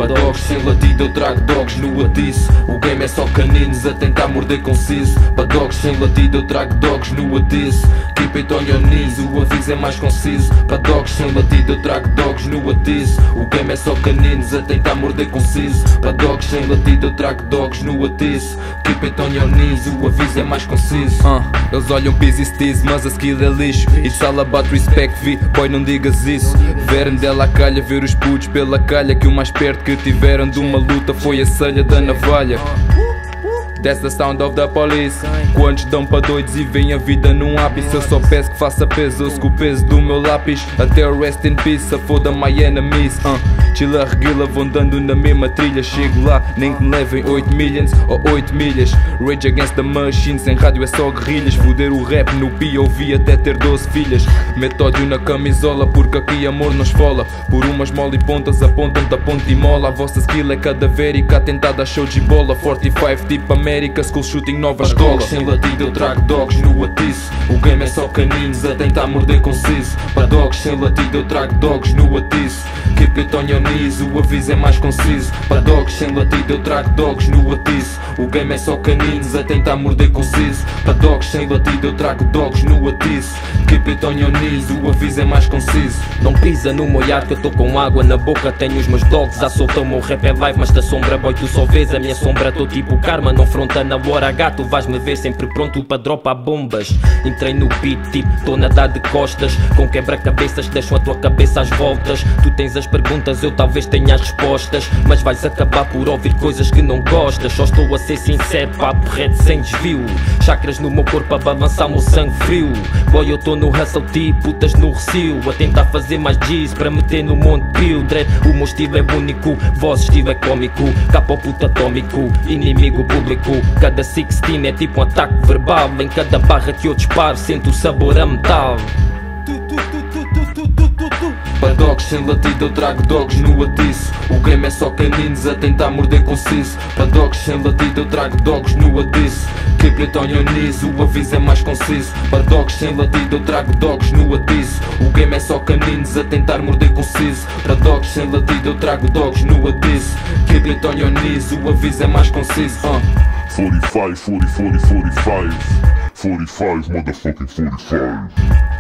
Para dogs sem latido eu trago dogs no atiço. O game é só caninos a tentar morder conciso. Para dogs sem latido eu trago dogs no atiço. Keep it on your knees, o aviso é mais conciso. Para dogs sem latido eu trago dogs no atiço. O game é só caninos a tentar morder conciso. Para dogs sem latido eu trago dogs no atiço. Keep it on your knees, o aviso é mais conciso. Eles olham busy steez, mas a skill é lixo. It's all about respect, vi, boy não digas isso. Verem dela a calha, ver os putos pela calha. Que o mais perto que tiveram de uma luta foi a selha da navalha. That's the sound of the police. Quantos dão para doidos e veem a vida num ápice. Eu só peço que faça peso, ouço com o peso do meu lápis. Até o rest in peace, se foda my enemies. Chila, reguila, vão dando na mesma trilha. Chego lá, nem que me levem 8 millions ou 8 milhas. Rage against the machine, sem rádio é só guerrilhas. Foder o rap no POV até ter 12 filhas. Mete ódio na camisola, porque aqui amor não esfola. Por umas mole e pontas apontam-te a ponta e mola. A vossa skill é cadavérica, tentada show de bola. 45 tipo América, school shooting nova escola. Dogs sem latido eu trago dogs no atiço. O game é só caninos a tentar morder conciso. Para dogs sem latido eu trago dogs no atiço. Keep it on your knees, o aviso é mais conciso. Para dogs sem latido eu trago dogs no atiço. O game é só caninos a tentar morder conciso. Para dogs sem latido eu trago dogs no atiço. Keep it on your knees, o aviso é mais conciso. Não pisa no meu ar que eu tô com água na boca. Tenho os meus dogs a soltar, o meu rap é live. Mas da sombra boy tu só vês a minha sombra. Tô tipo karma, não fronta na hora H. Tu vais-me ver sempre pronto para dropar bombas. Entrei no beat tipo, tô a nadar de costas. Com quebra-cabeças que deixam a tua cabeça às voltas. Tu tens as perguntas, eu talvez tenha as respostas. Mas vais acabar por ouvir coisas que não gostas. Só estou a ser sincero, papo reto sem desvio. Chakras no meu corpo a balançar o meu sangue frio. Boy eu tô no hustle tipo putas no recio. A tentar fazer mais G's para meter no monte Bill Dread. O meu estilo é único, vosso estilo é cómico. Capa puta atômico, inimigo público. Cada 16 é tipo um ataque verbal. Em cada barra que eu disparo sinto o sabor a metal. Para dogs sem latido eu trago dogs no atiço. O game é só caninos a tentar morder conciso. Para dogs sem latido eu trago dogs no atiço. Keep it on your knees, o aviso é mais conciso. Para dogs sem latido eu trago dogs no atiço. O game é só caninos a tentar morder conciso. Para dogs sem latido eu trago dogs no atiço. Keep it on your knees, o aviso é mais conciso. 45, 40, 40, 45, 45, motherfucking 45.